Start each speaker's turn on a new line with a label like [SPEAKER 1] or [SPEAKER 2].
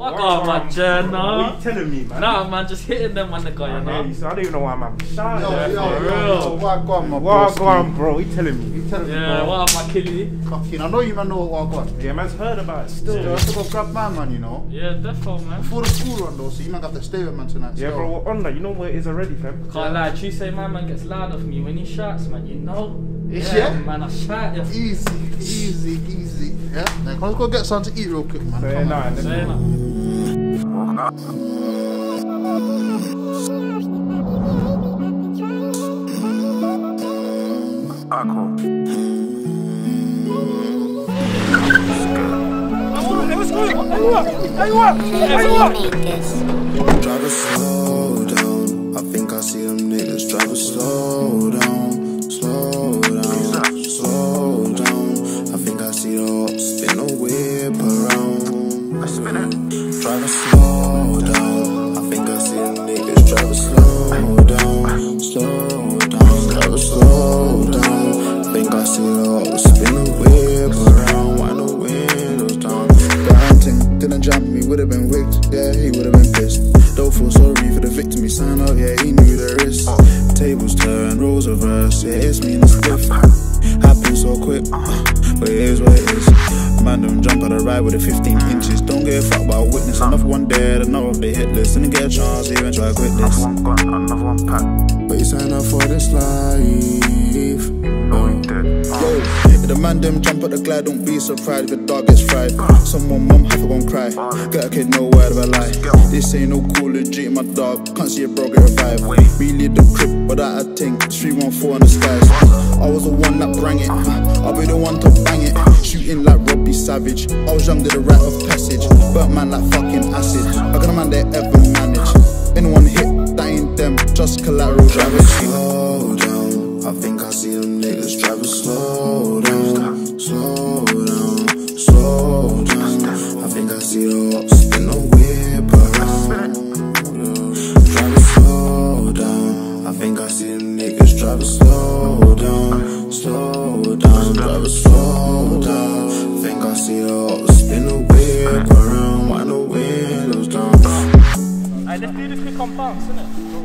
[SPEAKER 1] What got man, Jen?
[SPEAKER 2] What are you telling me, man?
[SPEAKER 1] Nah, man, just hitting them when they got you, know.
[SPEAKER 2] I don't even know why I'm shy.
[SPEAKER 3] Yo, what go on, my bro?
[SPEAKER 2] What go on, bro? You telling me?
[SPEAKER 3] You telling me,
[SPEAKER 1] Yeah,
[SPEAKER 3] bro?
[SPEAKER 1] what up, my killie?
[SPEAKER 3] Fucking, I know you man know what go on.
[SPEAKER 2] Yeah, man's heard about it still.
[SPEAKER 3] Yeah, I have to go grab man, you know.
[SPEAKER 1] Yeah, defo, man.
[SPEAKER 3] Before the school run though, so you might have to stay with man tonight.
[SPEAKER 2] Yeah, bro, we're on that. You know where it is already, fam.
[SPEAKER 1] Can't lie, Tuesday my man gets loud of me when he shouts, man, you know.
[SPEAKER 3] Yeah?
[SPEAKER 1] Man, I shout you.
[SPEAKER 3] Easy. Yeah? Now, let's go get something to eat real quick, man.
[SPEAKER 2] Say nah,
[SPEAKER 1] Say nah.
[SPEAKER 4] Drive it slow down. I think I see them niggas. Drive it slow down, slow down, slow down. I think I see the ops spin a whip around. I spin it. Drive it slow down. I think I see them niggas. Drive it slow down, slow down. Drive it slow down. I think I see the ops spin a whip around. Wind the windows down. Granting didn't jam me, would've been wicked. Yeah, he would've been pissed. Don't feel sorry for the victim, he signed up, yeah, he knew the risk. Tables turn, roles reverse, yeah, it's me and the spliff. Happened so quick, but it is what it is. Man, don't jump on the ride with the 15 inches. Don't give a fuck about witness. Enough one dead, enough of the hit list. Didn't get a chance to even try to quit this. Another one gone, another one packed. But he signed up for this life. No, he did. Yo, if the man them jump at the glide, don't be surprised if the dog gets fried. Someone mum have to go and cry. Get a kid, no word of a lie. This ain't no cool legit, my dog. Can't see a bro get revived. Really the crib, but that I think 314 in the skies. I was the one that bring it. I'll be the one to bang it. Shooting like Robbie Savage. I was young, did a rite of passage. Burnt man like fucking acid. I got a man they ever manage. Anyone hit, that ain't them. Just collateral. Drive it slow down. I think I see them niggas. Drive it slow down, slow down, slow down. I think I see the ops spin a whip around. Drive it slow down. I think I see them niggas. Drive it slow down, slow down. Drive it slow down. I think I see the ops spin a whip around. Wind the windows down.
[SPEAKER 1] Alright, let's do the quick on bounce, innit?